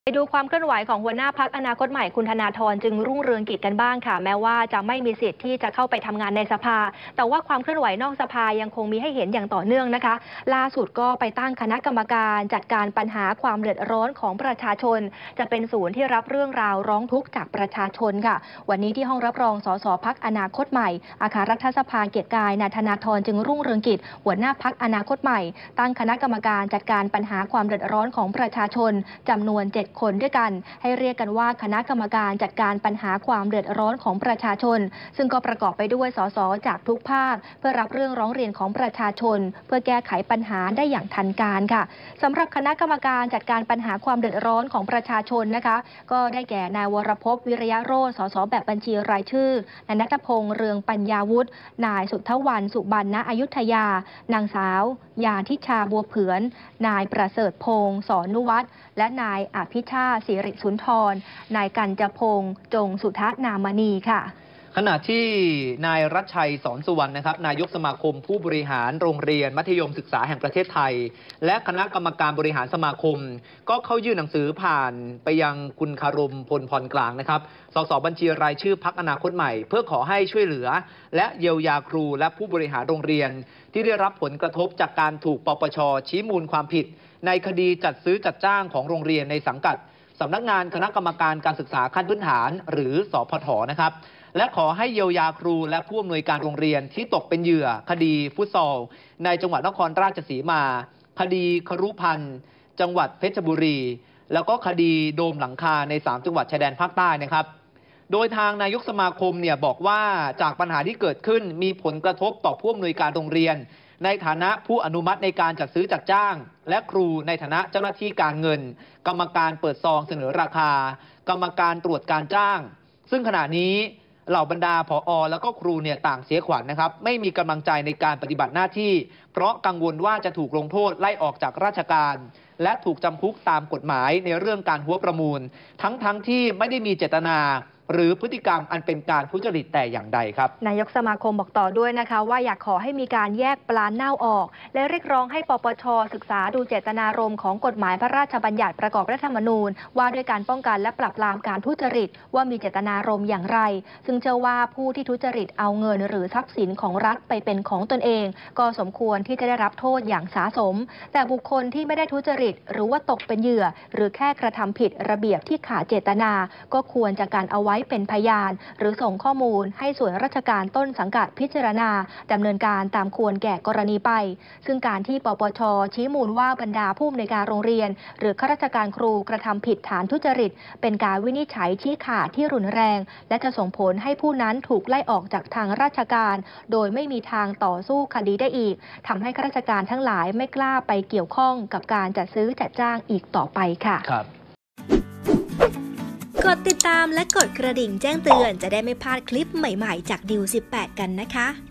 ไปดูความเคลื่อนไหวของหัวหน้าพรรคอนาคตใหม่คุณธนาธรจึงรุ่งเรืองกิจกันบ้างค่ะแม้ว่าจะไม่มีสิทธิ์ที่จะเข้าไปทำงานในสภาแต่ว่าความเคลื่อนไหวนอกสภายังคงมีให้เห็นอย่างต่อเนื่องนะคะล่าสุดก็ไปตั้งคณะกรรมการจัดการปัญหาความเดือดร้อนของประชาชนจะเป็นศูนย์ที่รับเรื่องราวร้องทุกข์จากประชาชนค่ะวันนี้ที่ห้องรับรองสสพรรคอนาคตใหม่อาคารรัฐสภาเกียรติกายนายธนาธรจึงรุ่งเรืองกิจหัวหน้าพรรคอนาคตใหม่ตั้งคณะกรรมการจัดการปัญหาความเดือดร้อนของประชาชนจำนวน7 คนด้วยกันให้เรียกกันว่าคณะกรรมการจัดการปัญหาความเดือดร้อนของประชาชนซึ่งก็ประกอบไปด้วยสสจากทุกภาคเพื่อรับเรื่องร้องเรียนของประชาชนเพื่อแก้ไขปัญหาได้อย่างทันการค่ะสำหรับคณะกรรมการจัดการปัญหาความเดือดร้อนของประชาชนนะคะก็ได้แก่นายวรภพวิริยะโรจน์สสแบบบัญชีรายชื่อนายณัฐพงษ์เรืองปัญญาวุฒินายสุทธวรรณสุบรรณอยุธยานางสาวยาทิชาบัวเผือนนายประเสริฐพงษ์สอนนุวัฒน์และนายอภิชาติสิริสุนทรนายกัญจพงษ์จงสุทัศนามณีค่ะขณะที่นายรัชชัยสอนสุวรรณนะครับนายกสมาคมผู้บริหารโรงเรียนมัธยมศึกษาแห่งประเทศไทยและคณะกรรมการบริหารสมาคมก็เข้ายื่นหนังสือผ่านไปยังคุณคารมพลพรกลางนะครับสสบัญชีรายชื่อพรรคอนาคตใหม่เพื่อขอให้ช่วยเหลือและเยียวยาครูและผู้บริหารโรงเรียนที่ได้รับผลกระทบจากการถูกปปช.ชี้มูลความผิดในคดีจัดซื้อจัดจ้างของโรงเรียนในสังกัดสำนักงานคณะกรรมการการศึกษาขั้นพื้นฐานหรือสพท.นะครับและขอให้เยียวยาครูและผู้อำนวยการโรงเรียนที่ตกเป็นเหยื่อคดีฟุตซอลในจังหวัดนครราชสีมาคดีครุพันธ์จังหวัดเพชรบุรีแล้วก็คดีโดมหลังคาใน3จังหวัดชายแดนภาคใต้นะครับโดยทางนายกสมาคมเนี่ยบอกว่าจากปัญหาที่เกิดขึ้นมีผลกระทบต่อผู้อำนวยการโรงเรียนในฐานะผู้อนุมัติในการจัดซื้อจัดจ้างและครูในฐานะเจ้าหน้าที่การเงินกรรมการเปิดซองเสนอราคากรรมการตรวจการจ้างซึ่งขณะนี้เหล่าบรรดาผอ.แล้วก็ครูเนี่ยต่างเสียขวัญนะครับไม่มีกำลังใจในการปฏิบัติหน้าที่เพราะกังวลว่าจะถูกลงโทษไล่ออกจากราชการและถูกจำคุกตามกฎหมายในเรื่องการหัวประมูลทั้งที่ไม่ได้มีเจตนาหรือพฤติกรรมอันเป็นการทุจริตแต่อย่างใดครับนายกสมาคมบอกต่อด้วยนะคะว่าอยากขอให้มีการแยกปลาเน่าออกและเรียกร้องให้ปปช.ศึกษาดูเจตนารมณ์ของกฎหมายพระราชบัญญัติประกอบรัฐธรรมนูญว่าด้วยการป้องกันและปราบปรามการทุจริตว่ามีเจตนารมณ์อย่างไรซึ่งเชื่อว่าผู้ที่ทุจริตเอาเงินหรือทรัพย์สินของรัฐไปเป็นของตนเองก็สมควรที่จะได้รับโทษอย่างสาสมแต่บุคคลที่ไม่ได้ทุจริตหรือว่าตกเป็นเหยื่อหรือแค่กระทำผิดระเบียบที่ขาดเจตนาก็ควรจะการเอาไว้เป็นพยานหรือส่งข้อมูลให้ส่วนราชการต้นสังกัดพิจารณาดำเนินการตามควรแก่กรณีไปซึ่งการที่ปปช.ชี้มูลว่าบรรดาผู้อำนวยการโรงเรียนหรือข้าราชการครูกระทำผิดฐานทุจริตเป็นการวินิจฉัยชี้ขาดที่รุนแรงและจะส่งผลให้ผู้นั้นถูกไล่ออกจากทางราชการโดยไม่มีทางต่อสู้คดีได้อีกทำให้ข้าราชการทั้งหลายไม่กล้าไปเกี่ยวข้องกับการจัดซื้อจัดจ้างอีกต่อไปค่ะกดติดตามและกดกระดิ่งแจ้งเตือนจะได้ไม่พลาดคลิปใหม่ๆจากดิว18กันนะคะ